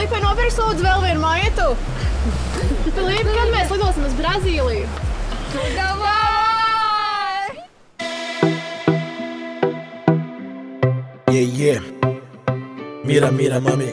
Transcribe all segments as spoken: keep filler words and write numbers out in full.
Filipai, nopirks lūdzu vēl vienu maitu. Filipa, kad mēs lidosim uz Brazīliju? Davai! Yeah, yeah. Mira, mira, mami.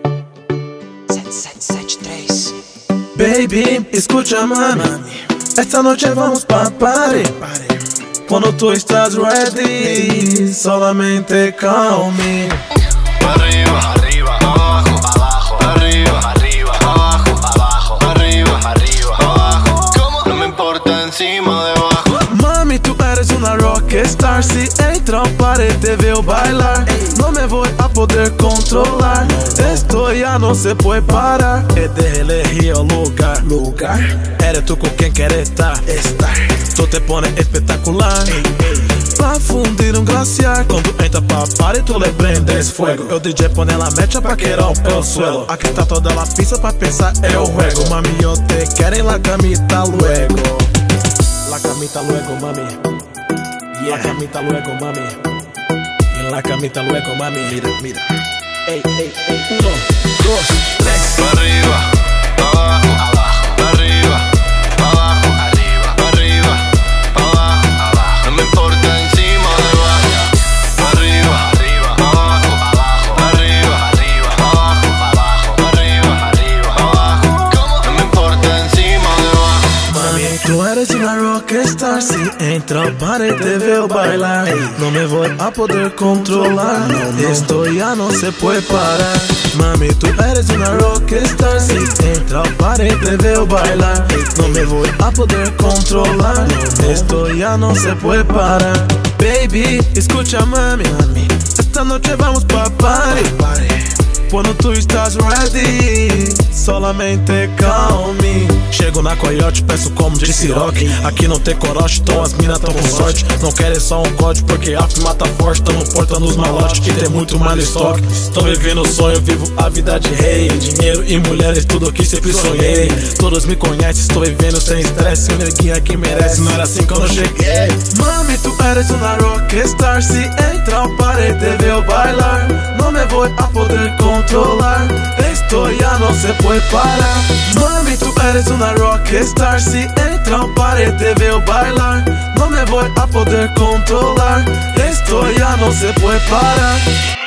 sete sete sete três. Baby, escucha, mami. Esta noche vamos pa' party. Cuando tú estás ready, solamente call me. Arriba, arriba, abajo, abajo, arriba, arriba, abajo, abajo, arriba, arriba, abajo. ¿Cómo? No me importa encima, debajo. Mami, tú eres una rockstar. Si entra al party te veo bailar. No me voy a poder controlar. Esto ya no se puede parar. Es de elegir el lugar. Lugar. Eres tú con quien quieres estar. Estar. Tú te pones espectacular. Pa' fundir um glaciar. Quando entra pra party tu le prendes fuego. O D J pone la mecha pa' quedar pelo suelo. Aqui tá toda la pista pa' pensar é o juego. Mami, yo te quiero en la camita luego. La camita luego, mami. Yeah. La camita luego, mami. En la camita luego, mami. Mira, mira. Ey, ey, ey. Uno, dos, tres. Arriba, abajo, abajo, arriba, abajo, arriba, arriba, abajo, abajo. No me importa encima, debajo. Arriba, arriba, abajo, abajo, arriba, arriba, abajo, abajo, arriba, arriba, abajo. ¿Cómo? No me importa encima, debajo. Mami, tú eres una rockstar. Si entra al party te veo bailar. No me voy a poder controlar. Esto ya no se puede parar. Mami, tú eres una rockstar. Si entra al party te veo bailar. No me voy a poder controlar. Esto ya no se puede parar. Baby, escucha, mami. Esta noche vamos pa' party. Quando tu estás ready, solamente call me. Chego na coiote, peço como de siroque. Aqui não tem corote, então as minas tão com sorte. Não querem só um código, porque a mata forte. Tamo portando os malotes, que tem muito mais estoque. Tô vivendo o sonho, vivo a vida de rei. Dinheiro e mulheres, tudo que sempre sonhei. Todos me conhecem, estou vivendo sem estresse. O neguinho aqui merece, não era assim quando eu cheguei. Mami, tu eres una rockstar. Si entra al party te veo bailar. No me voy a poder controlar. Esto ya no se puede parar. Mami, tú eres una rockstar. Si entra al party te veo bailar. No me voy a poder controlar. Esto ya no se puede parar.